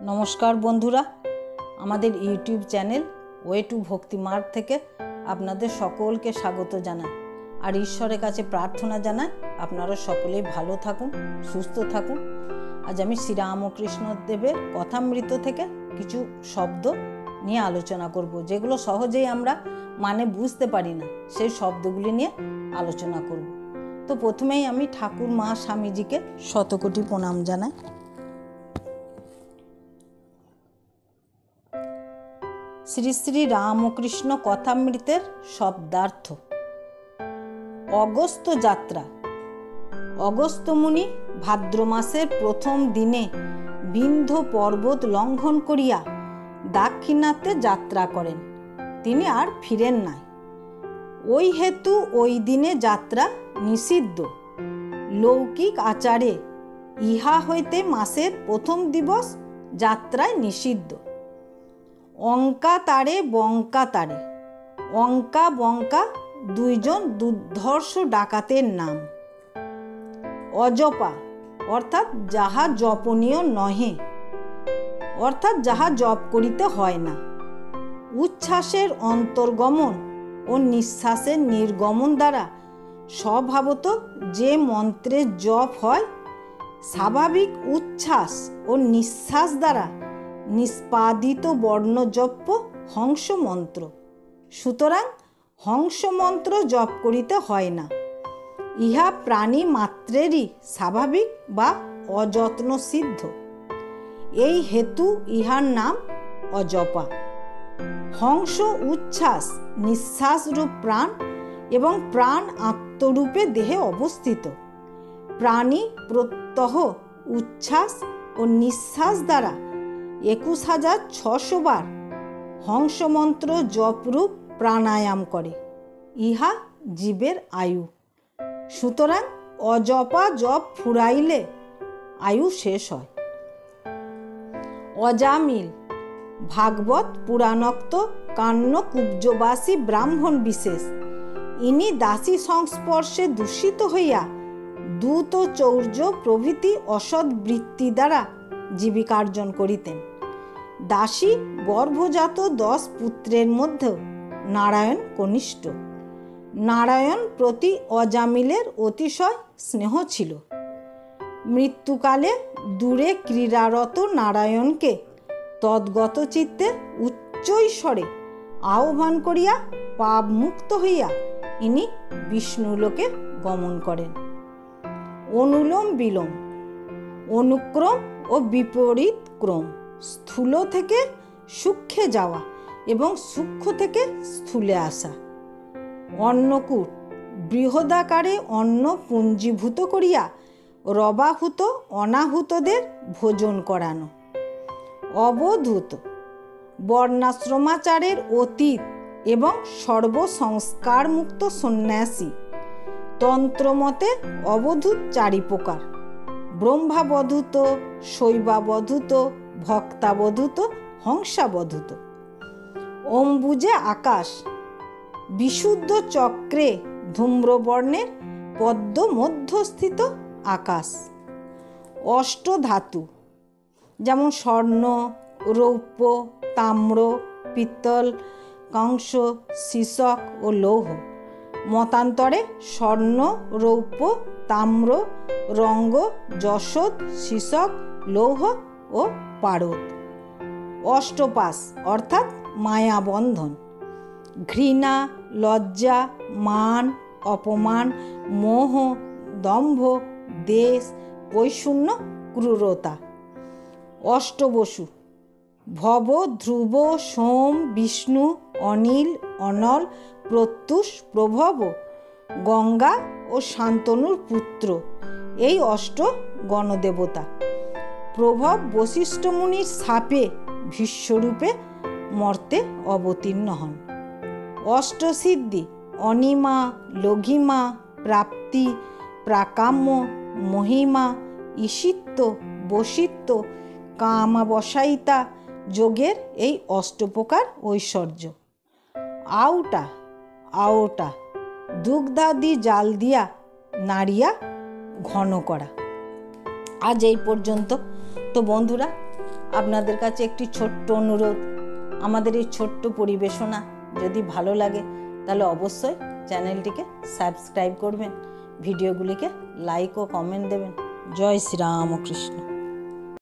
নমস্কার বন্ধুরা, আমাদের ইউটিউব চ্যানেল ওয়ে টু ভক্তি মার্গ থেকে আপনাদের সকলকে স্বাগত জানাই। আর ঈশ্বরের কাছে প্রার্থনা জানাই আপনারা সকলেই ভালো থাকুন, সুস্থ থাকুন। আজ আমি শ্রীরামকৃষ্ণ দেবের কথামৃত থেকে কিছু শব্দ নিয়ে আলোচনা করব, যেগুলো সহজেই আমরা মানে বুঝতে পারি না, সেই শব্দগুলি নিয়ে আলোচনা করব। তো প্রথমেই আমি ঠাকুর মা স্বামীজিকে শতকোটি প্রণাম জানাই। শ্রী শ্রী রামকৃষ্ণ কথামৃতের শব্দার্থ। অগস্ত্য যাত্রা। অগস্ত্য মুনি ভাদ্র মাসের প্রথম দিনে বিন্ধ্য পর্বত লঙ্ঘন করিয়া দাক্ষিণাত্যে যাত্রা করেন, তিনি আর ফিরেন নাই। ওই হেতু ওই দিনে যাত্রা নিষিদ্ধ। লৌকিক আচারে ইহা হইতে মাসের প্রথম দিবস যাত্রায় নিষিদ্ধ। অঙ্কা তারে বঙ্কা তারে। অঙ্কা বঙ্কা দুইজন দুর্ধর্ষ ডাকাতের নাম। অজপা অর্থাৎ যাহা জপনীয় নহে, অর্থাৎ যাহা জপ করিতে হয় না। উচ্ছ্বাসের অন্তর্গমন ও নিঃশ্বাসের নির্গমন দ্বারা স্বভাবত যে মন্ত্রের জপ হয়, স্বাভাবিক উচ্ছ্বাস ও নিঃশ্বাস দ্বারা নিষ্পাদিত বর্ণজপ্য হংস মন্ত্র। সুতরাং হংস মন্ত্র জপ করিতে হয় না। ইহা প্রাণী মাত্রেরই স্বাভাবিক বা অযত্ন সিদ্ধ। এই হেতু ইহার নাম অজপা। হংস উচ্ছ্বাস নিঃশ্বাসরূপ প্রাণ এবং প্রাণ আত্মরূপে দেহে অবস্থিত। প্রাণী প্রত্যহ উচ্ছ্বাস ও নিঃশ্বাস দ্বারা 21,600 বার হংসমন্ত্র জপরূপ প্রাণায়াম করে। ইহা জীবের আয়ু। সুতরাং অজপা জপ ফুরাইলে আয়ু শেষ হয়। অজামিল ভাগবত পুরাণোক্ত কান্য কুব্জবাসী ব্রাহ্মণ বিশেষ। ইনি দাসী সংস্পর্শে দূষিত হইয়া দূত চৌর্য প্রভৃতি অসৎ বৃত্তি দ্বারা জীবিকার্জন করিতেন। দাসী গর্ভজাত 10 পুত্রের মধ্যে নারায়ণ কনিষ্ঠ। নারায়ণ প্রতি অজামিলের অতিশয় স্নেহ ছিল। মৃত্যুকালে দূরে ক্রীড়ারত নারায়ণকে তদ্গত চিত্তে উচ্চৈস্বরে আহ্বান করিয়া পাপ মুক্ত হইয়া ইনি বিষ্ণুলোকে গমন করেন। অনুলোম বিলোম। অনুক্রম ও বিপরীত ক্রম। স্থূল থেকে সূক্ষ্মে যাওয়া এবং সূক্ষ্ম থেকে স্থূলে আসা। অন্নকূট বৃহদাকারে অন্ন পুঞ্জীভূত করিয়া রবাহুত অনাহুতদের ভোজন করানো। অবধূত বর্ণাশ্রমাচারের অতীত এবং সর্বসংস্কারমুক্ত সন্ন্যাসী। তন্ত্রমতে অবধূত 4 প্রকার: ব্রহ্মাবধূত, শৈবাবধূত, ভক্তাবধূত, হংসাবধূত। অম্বুজে আকাশ। বিশুদ্ধ চক্রে ধূম্রবর্ণের পদ্ম মধ্যস্থিত আকাশ। অষ্টধাতু যেমন স্বর্ণ, রৌপ্য, তাম্র, পিত্তল, কাংস, সীসক ও লৌহ। মতান্তরে স্বর্ণ, রৌপ্য, তাম্র, রঙ্গ, যশোদ, সীসক, লৌহ ও পারদ। অষ্টপাশ অর্থাৎ মায়াবন্ধন। ঘৃণা, লজ্জা, মান, অপমান, মোহ, দম্ভ, দেশ, বৈষণ্য, ক্রূরতা। অষ্টবসু ভব, ধ্রুব, সোম, বিষ্ণু, অনিল, অনল, প্রত্যুষ, প্রভব, গঙ্গা ও শান্তনুর পুত্র, এই 8 গণদেবতা। প্রভব বশিষ্ঠ মুনির শাপে ভীষ্মরূপে মর্তে অবতীর্ণ হন। অষ্টসিদ্ধি অনিমা, লঘিমা, প্রাপ্তি, প্রাকাম্য, মহিমা, ঈশিত্ব, বশিত্ব, কামাবসায়িতা যোগের এই 8 প্রকার ঐশ্বর্য। আউটা আওটা দুগ্ধাদি জাল দিয়া নাড়িয়া ঘন করা। আজ এই পর্যন্ত। তো বন্ধুরা, আপনাদের কাছে একটি ছোট্ট অনুরোধ, আমাদের এই ছোট্ট পরিবেশনা যদি ভালো লাগে তাহলে অবশ্যই চ্যানেলটিকে সাবস্ক্রাইব করবেন, ভিডিওগুলিকে লাইক ও কমেন্ট দেবেন। জয় শ্রীরামকৃষ্ণ।